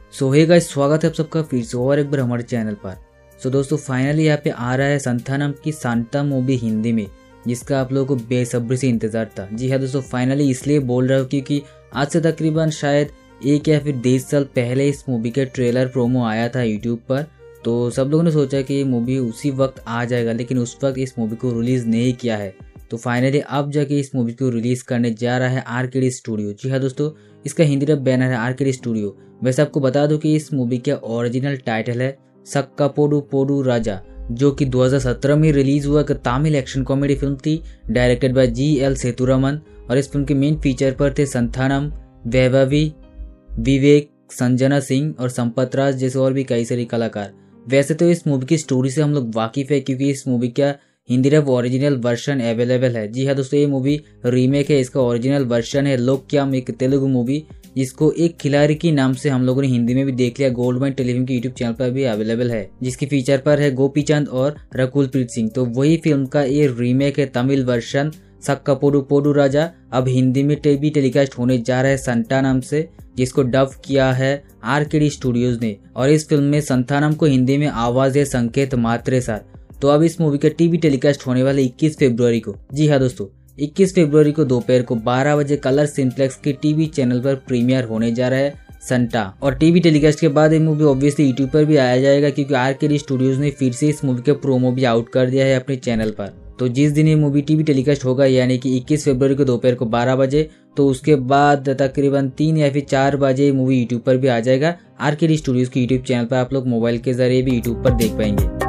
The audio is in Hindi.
सो हे गाइस, स्वागत है आप सबका फिर से और एक बार हमारे चैनल पर। सो दोस्तों, फाइनली यहाँ पे आ रहा है संथानम की सांता मूवी हिंदी में, जिसका आप लोगों को बेसब्री से इंतजार था। जी हाँ दोस्तों, फाइनली इसलिए बोल रहा हूँ क्योंकि आज से तकरीबन शायद 1 या फिर 10 साल पहले इस मूवी का ट्रेलर प्रोमो आया था यूट्यूब पर। तो सब लोगों ने सोचा कि ये मूवी उसी वक्त आ जाएगा, लेकिन उस वक्त इस मूवी को रिलीज़ नहीं किया है। तो फाइनली अब जाके इस मूवी को रिलीज़ करने जा रहा है आरकेडी स्टूडियो। जी हाँ दोस्तों, इसका हिंदी डब बैनर है आरकेडी स्टूडियो। वैसे आपको बता दूं कि इस मूवी का ओरिजिनल टाइटल है सक्कापोडू पोडू राजा, जो कि 2017 में रिलीज हुआ एक तमिल एक्शन कॉमेडी फिल्म थी, डायरेक्टेड बाय GL सेतुरमन। और इस फिल्म के मेन फीचर पर थे संथानम, वैभवी, विवेक, संजना सिंह और संपत राज जैसे और भी कई सारे कलाकार। वैसे तो इस मूवी की स्टोरी से हम लोग वाकिफ है, क्योंकि इस मूवी का Hindi dub original version available है। जी हाँ दोस्तों, ये मूवी रीमेक है, इसका ओरिजिनल वर्जन है लोक्याम, एक तेलुगु मूवी जिसको एक खिलाड़ी की नाम से हम लोगों ने हिंदी में भी देख लिया। गोल्डमैन टेलीविजन के यूट्यूब चैनल पर भी अवेलेबल है, जिसकी फीचर पर है गोपीचंद और रकुलप्रीत सिंह। तो वही फिल्म का ये रीमेक है तमिल वर्जन सक्कापोडू पोडू राजा। अब हिंदी में भी टेलीकास्ट होने जा रहा है संतानम से, जिसको डब किया है आरकेडी स्टूडियोज ने। और इस फिल्म में संतानम को हिंदी में आवाज है संकेत मात्रे सर। तो अब इस मूवी का टीवी टेलीकास्ट होने वाले 21 फरवरी को। जी हाँ दोस्तों, 21 फरवरी को दोपहर को 12 बजे कलर सिंप्लेक्स के टीवी चैनल पर प्रीमियर होने जा रहा है संता। और टीवी टेलीकास्ट के बाद ये मूवी ऑब्वियसली यूट्यूब पर भी आया जाएगा, क्योंकि आरकेडी स्टूडियोज ने फिर से इस मूवी का प्रोमो भी आउट कर दिया है अपने चैनल पर। तो जिस दिन ये मूवी टीवी टेलीकास्ट होगा, यानी कि 21 फरवरी को दोपहर को 12 बजे, तो उसके बाद तकरीबन 3 या फिर 4 बजे ये मूवी यूट्यूब पर भी आ जाएगा। आरकेडी स्टूडियोज के यूट्यूब चैनल पर आप लोग मोबाइल के जरिए भी यूट्यूब पर देख पाएंगे।